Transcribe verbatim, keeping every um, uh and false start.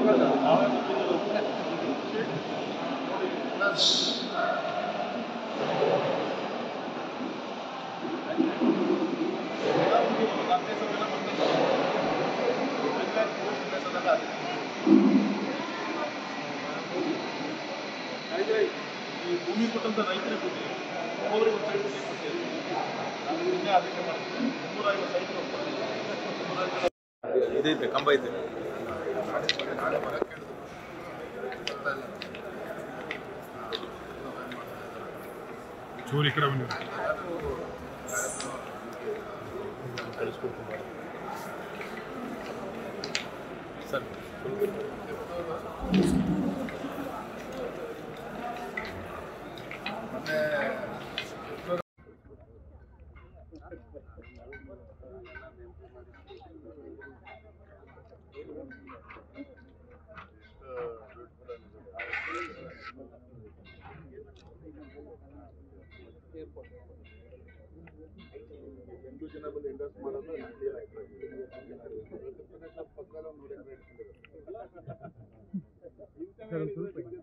ಈ ಭೂಮಿ ಕೊಟ್ಟಂತ ರೈತರೇ ಕೊಟ್ಟಿಲ್ಲ, ಒಬ್ಬೊಬ್ಬರಿಗೆ ಒಂದು ಸೈಟ್ ಕೊಟ್ಟಿಲ್ಲ. ನಾನು ನಿನ್ನೆ ಅದಕ್ಕೆ ಮಾಡಿದ್ದೆ, ಮುನ್ನೂರೈವತ್ತು ಸೈಟ್ ಇದೈತೆ, ಕಂಬ ಐತೆ. ಚೂರು ಈ ಕಡೆ ಬಂದಿದೆ ಸರ್. ಎಂಟು ಜನ ಬಂದು ಇನ್ವೆಸ್ಟ್ ಮಾಡೋದು ಕ್ಲಿಯರ್ ಆಯ್ತು. ಪಕ್ಕದ ನೂರ